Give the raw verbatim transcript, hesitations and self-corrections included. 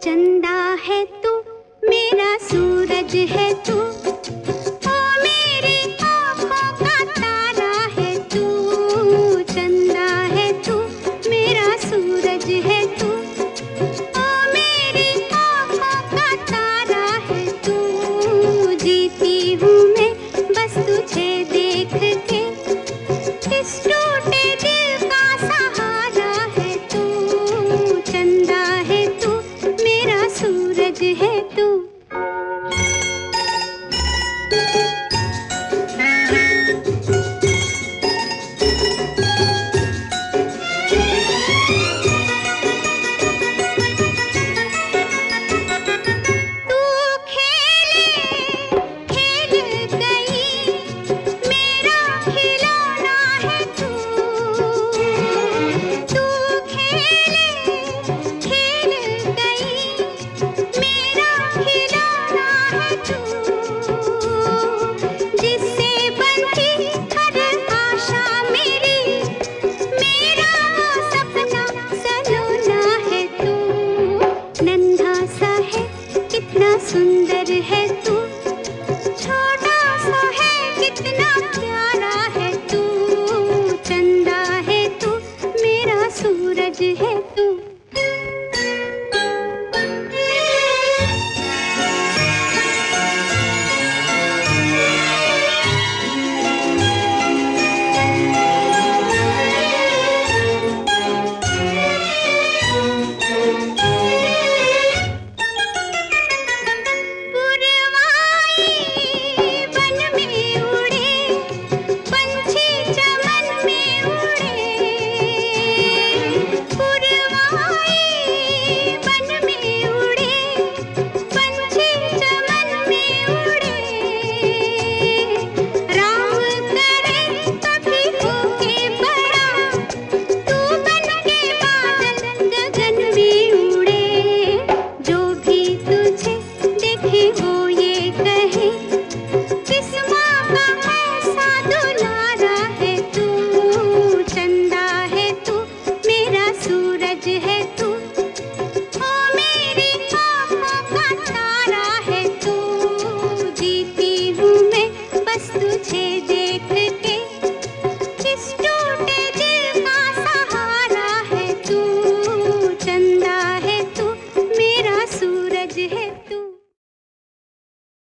चंदा है तू, मेरा सूरज है तू, ओ मेरी आँखों का तारा है तू। चंदा है तू, मेरा सूरज है तू, ओ मेरी आँखों का तारा है तू। जीती हूँ मैं बस तुझे देख के, इस टूटे दिल का सहारा है तू। चंदा है तू, मेरा सूरज है तू। सुंदर है तू, छोटा सा है कितना प्यारा है तू। चंदा है तू, मेरा सूरज है तू।